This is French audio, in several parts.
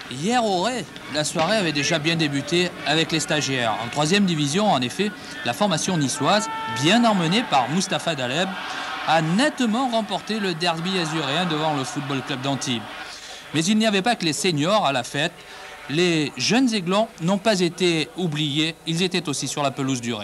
Hier au Ray, la soirée avait déjà bien débuté avec les stagiaires. En 3e division, en effet, la formation niçoise, bien emmenée par Mustapha Daleb, a nettement remporté le derby azuréen devant le Football Club d'Antibes. Mais il n'y avait pas que les seniors à la fête. Les jeunes aiglons n'ont pas été oubliés, ils étaient aussi sur la pelouse du Ray.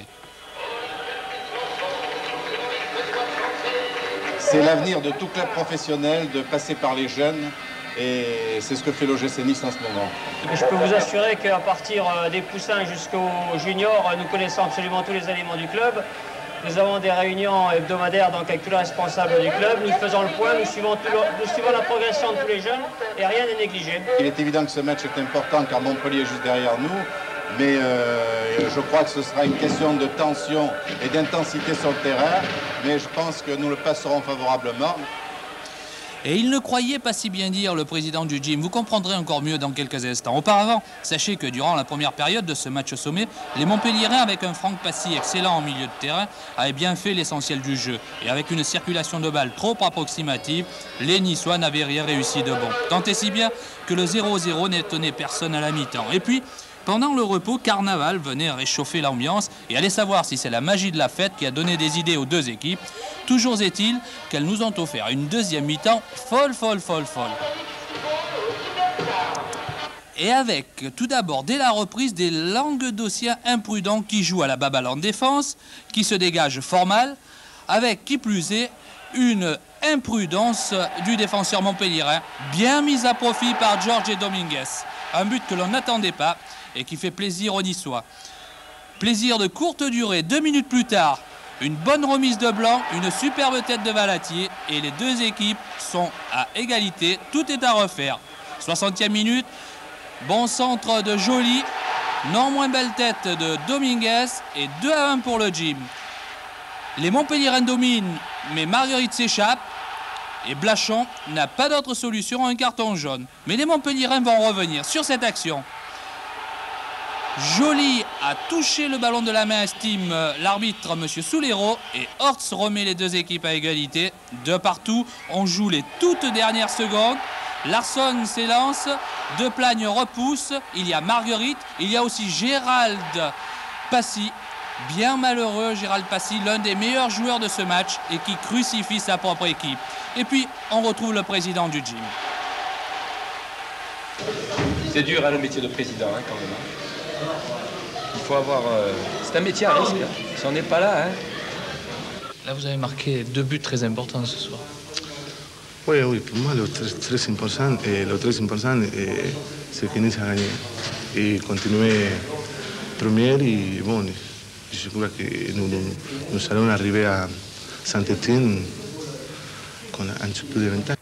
C'est l'avenir de tout club professionnel de passer par les jeunes. Et c'est ce que fait l'OGC Nice en ce moment. Je peux vous assurer qu'à partir des poussins jusqu'aux juniors, nous connaissons absolument tous les éléments du club. Nous avons des réunions hebdomadaires donc, avec tous les responsables du club. Nous faisons le point, nous suivons la progression de tous les jeunes et rien n'est négligé. Il est évident que ce match est important car Montpellier est juste derrière nous. Mais je crois que ce sera une question de tension et d'intensité sur le terrain. Mais je pense que nous le passerons favorablement. Et il ne croyait pas si bien dire, le président du gym. Vous comprendrez encore mieux dans quelques instants. Auparavant, sachez que durant la première période de ce match sommet, les Montpelliérains, avec un Franck Passy excellent en milieu de terrain, avaient bien fait l'essentiel du jeu. Et avec une circulation de balles trop approximative, les Niçois n'avaient rien réussi de bon. Tant et si bien que le 0-0 n'étonnait personne à la mi-temps. Et puis, pendant le repos, Carnaval venait réchauffer l'ambiance et allait savoir si c'est la magie de la fête qui a donné des idées aux deux équipes. Toujours est-il qu'elles nous ont offert une deuxième mi-temps folle. Et avec tout d'abord, dès la reprise, des Languedociens imprudents qui jouent à la baballe en défense, qui se dégagent fort mal, avec qui plus est une imprudence du défenseur montpelliérain, bien mise à profit par Jorge Dominguez. Un but que l'on n'attendait pas et qui fait plaisir aux Niçois. Plaisir de courte durée, 2 minutes plus tard, une bonne remise de Blanc, une superbe tête de Valatier et les deux équipes sont à égalité, tout est à refaire. 60e minute, bon centre de Joly, non moins belle tête de Dominguez et 2-1 pour le gym. Les Montpelliérains dominent, mais Marguerite s'échappe et Blachon n'a pas d'autre solution, un carton jaune. Mais les Montpelliérains vont revenir sur cette action. Joly a touché le ballon de la main, estime l'arbitre M. Soulero, et Hortz remet les deux équipes à égalité. De partout, on joue les toutes dernières secondes. Larsson s'élance, Deplagne repousse, il y a Marguerite, il y a aussi Gérald Passy. Bien malheureux, Gérald Passy, l'un des meilleurs joueurs de ce match et qui crucifie sa propre équipe. Et puis, on retrouve le président du gym. C'est dur, hein, le métier de président, hein, quand même. Il faut avoir... c'est un métier à risque. Hein. Si on n'est pas là... Hein. Là, vous avez marqué 2 buts très importants ce soir. Oui, pour moi, le très important, c'est que Nice a gagné. Et continuer premier, et bon, je crois que nous allons arriver à Saint-Étienne avec un petit peu de ventaja.